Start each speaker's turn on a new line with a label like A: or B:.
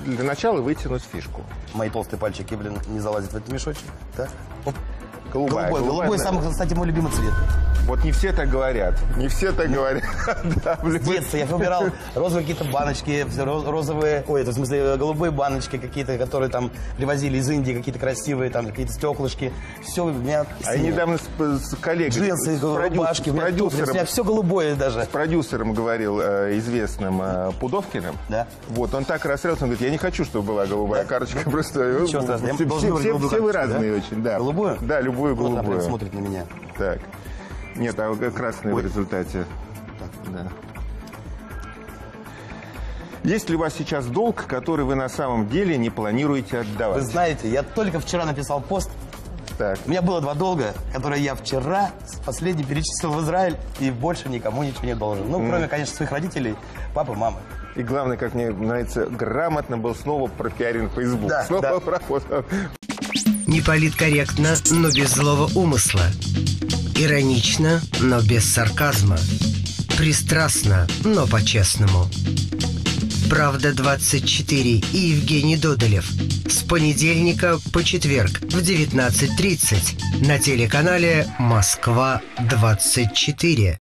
A: для начала вытянуть фишку.
B: Мои толстые пальчики, блин, не залазят в этот мешочек. Так? Оп.
A: Голубой,
B: самый, кстати, мой любимый цвет.
A: Вот не все так говорят. Не все так говорят. Да,
B: С детства я выбирал розовые какие-то баночки, розовые, в смысле, голубые баночки какие-то, которые там привозили из Индии, какие-то красивые, там, какие-то стеклышки. Все у меня...
A: А я недавно с коллегой...
B: Джинсы, рубашки, у меня все голубое даже.
A: С продюсером говорил, известным Пудовкиным.
B: Да.
A: Вот, он так расстроился, он говорит, я не хочу, чтобы была голубая карточка, просто...
B: Ничего страшного, я должен выбрать голубую
A: Все вы
B: карточку,
A: разные
B: да?
A: очень, да.
B: Голубую?
A: Да, любую
B: Вот,
A: голубую.
B: например, смотрит на меня.
A: Так. Нет, а красный в результате.
B: Так.
A: Да. Есть ли у вас сейчас долг, который вы на самом деле не планируете отдавать?
B: Вы знаете, я только вчера написал пост.
A: Так.
B: У меня было 2 долга, которые я вчера последний перечислил в Израиль и больше никому ничего не должен. Ну, кроме, конечно, своих родителей, папы, мамы.
A: И главное, как мне нравится, грамотно был снова пропиарен Facebook.
B: Да,
A: снова
B: да.
A: проход.
C: Не политкорректно, но без злого умысла. Иронично, но без сарказма. Пристрастно, но по-честному. «Правда-24» и Евгений Додолев. С понедельника по четверг в 19:30 на телеканале «Москва-24».